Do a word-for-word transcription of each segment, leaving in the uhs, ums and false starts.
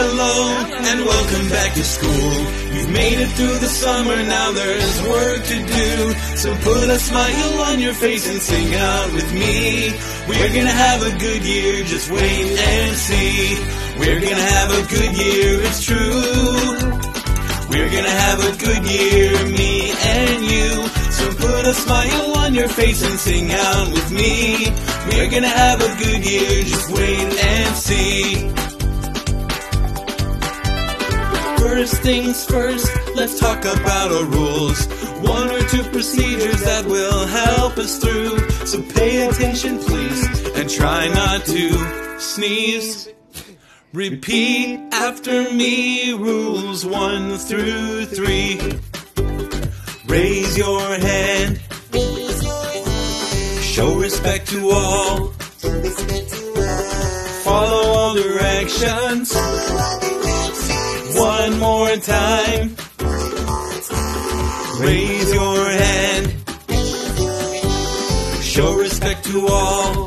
hello and welcome back to school. You've made it through the summer, now there's work to do. So put a smile on your face and sing out with me. We're gonna have a good year, just wait and see. We're gonna have a good year, it's true. We're gonna have a good year, me and you. So put a smile on your face and sing out with me. We're gonna have a good year, just wait and see. First things first, let's talk about our rules. One or two procedures that will help us through. So pay attention please, and try not to sneeze. Repeat after me, rules one through three. Raise your hand. Show respect to all. Follow all directions. One more time. Raise your hand. Show respect to all.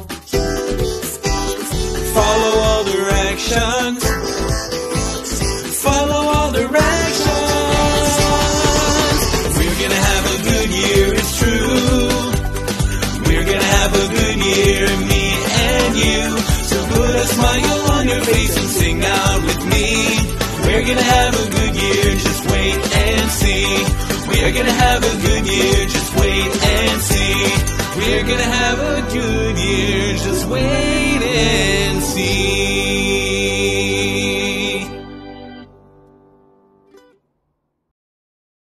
Follow all directions. Follow all directions. We're gonna have a good year, it's true. We're gonna have a good year, me and you. So put a smile on your face and sing out with me. We're gonna have a good year, just wait and see. We're gonna have a good year, just wait and see. We're gonna have a good year, just wait and see.